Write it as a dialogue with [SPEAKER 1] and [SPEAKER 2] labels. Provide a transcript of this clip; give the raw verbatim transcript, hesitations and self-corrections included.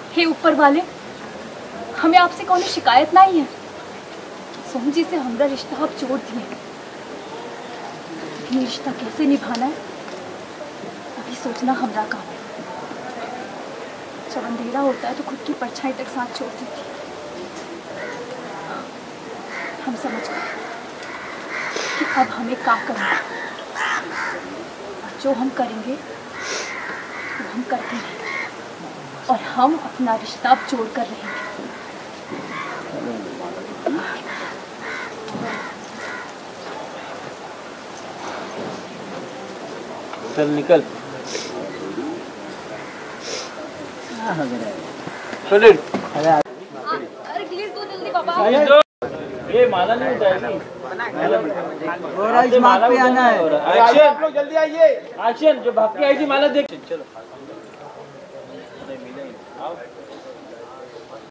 [SPEAKER 1] हे ऊपर वाले, हमें आपसे कौन शिकायत नहीं है। सोम जी से हमारा रिश्ता आप जोड़ दिए, ये रिश्ता कैसे निभाना है अभी सोचना हमारा काम है। जब अंधेरा होता है तो खुद की परछाई तक साथ छोड़ देती है। हम समझ गए कि अब हमें क्या करना है, जो हम करेंगे वो हम करते रहेंगे और हम अपना रिश्ता जोड़ कर रहेंगे।
[SPEAKER 2] चल निकल।
[SPEAKER 1] अरे प्लीज दो जल्दी पापा।
[SPEAKER 2] ये माला नहीं उठाएगी।
[SPEAKER 3] और इस माला पे आना है।
[SPEAKER 2] एक्शन, आप लोग जल्दी आइए। एक्शन, जो भाग के आई थी माला देख। चलो।